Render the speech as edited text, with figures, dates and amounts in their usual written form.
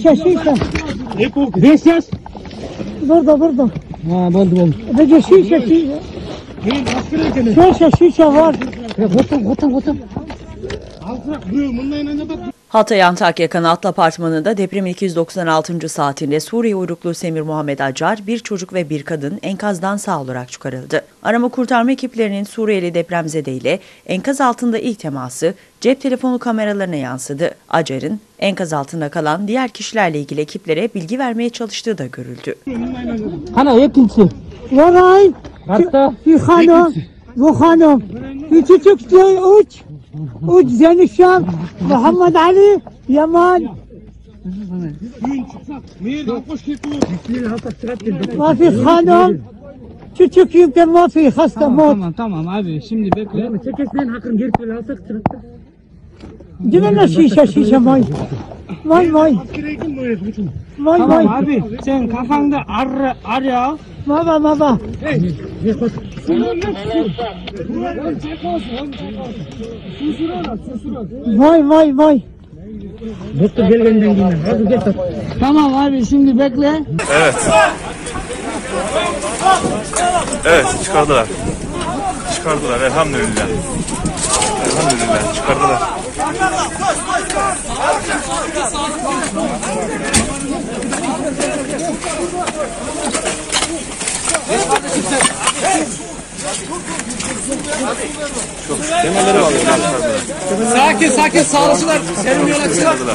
Şişe. Beş yaş. Burada. Ha, oldu. Peki şişe. Şişe var. Kotam. Hatay Antakya Kanatlı Apartmanı'nda depremin 296. saatinde Suriye uyruklu Semir Muhammed Acar, bir çocuk ve bir kadın enkazdan sağ olarak çıkarıldı. Arama kurtarma ekiplerinin Suriyeli depremzede ile enkaz altında ilk teması cep telefonu kameralarına yansıdı. Acar'ın enkaz altında kalan diğer kişilerle ilgili ekiplere bilgi vermeye çalıştığı da görüldü. Ana yakınsı. Varay. Hatta. Bu hanım. Küçük uç Zenişam. Muhammed Ali. Yaman. Mafi hanım. Küçük yükte mafi hasta mot. Tamam abi şimdi bekle. Çekeslerin hakkını geri söyle alsak sırada. Dümene şişe may. May. Tamam abi sen kafanda arya. Baba. Vay. Doktor gelgenden dinle. Hadi gel. Tamam abi şimdi bekle. Evet çıkardılar elhamdülillah çıkardılar. Sakin sağlıkçılar senin yola çıkardılar.